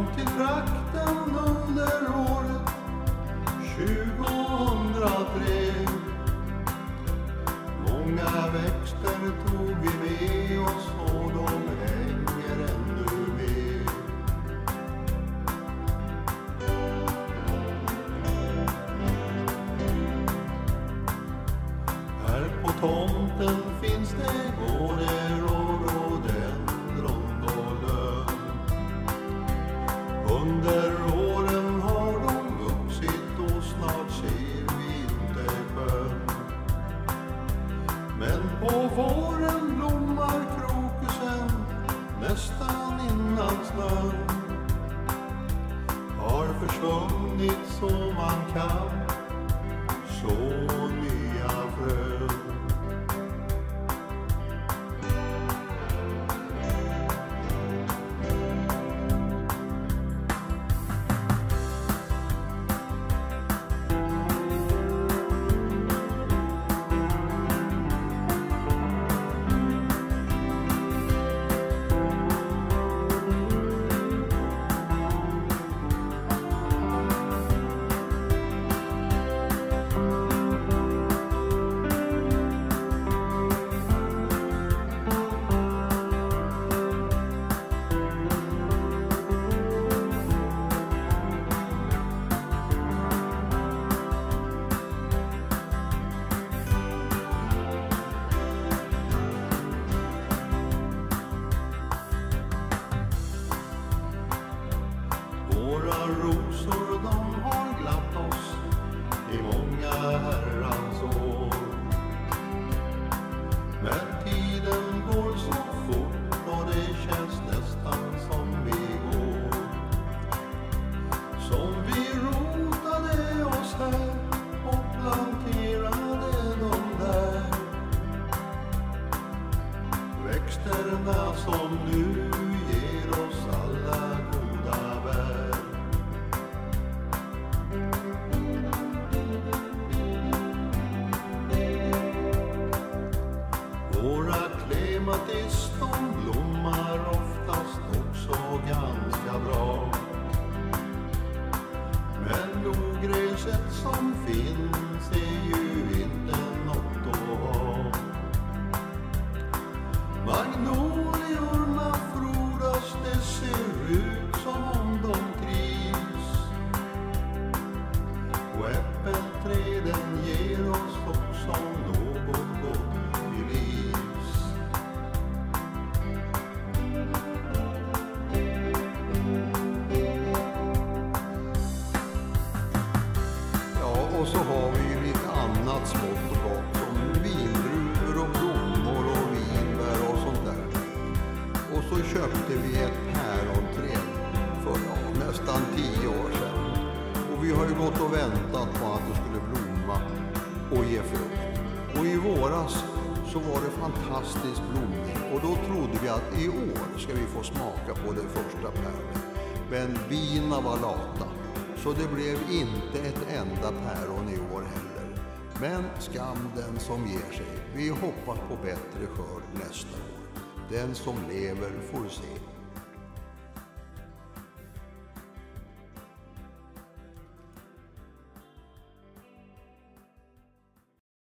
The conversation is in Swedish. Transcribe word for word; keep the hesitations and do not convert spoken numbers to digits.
kom till trakten under året tjugohundratre. Många växter tog vi med oss och de hänger ännu med. Här på tomten finns det både rhododendron och lön. Under åren har de vuxit och snart ser vi inte sjön. Men på våren blommar krokusen nästan innan snön har försvunnit så man kan så nya frön. Våra rosor de har glatt oss i många herrans år. Men tiden går så fort och det känns nästan som vi går. Som vi rotade oss här och planterade dem där. Växterna som nu ger oss alla goda bär. Våra klematis de blommar oftast också ganska bra. Men ogräset som finns är ju inte något att ha. Magnoliorna frodas, det ser ut som om de trivs. Och äppelträden ger oss också något gott till livs. Ja, och så har vi ju lite annat smått och gott som vindruvor och blommor och vinbär och sånt där. Och så köpte vi ett päronträd för ja, nästan tio år sedan. Och vi har ju gått och väntat på att det skulle blomma och ge frukt. Och i våras så var det fantastisk blomning och då trodde vi att i år ska vi få smaka på det första päronet. Men bina var lata så det blev inte ett enda päron i år heller. Men skam den som ger sig. Vi hoppas på bättre skörd nästa år. Den som lever får se.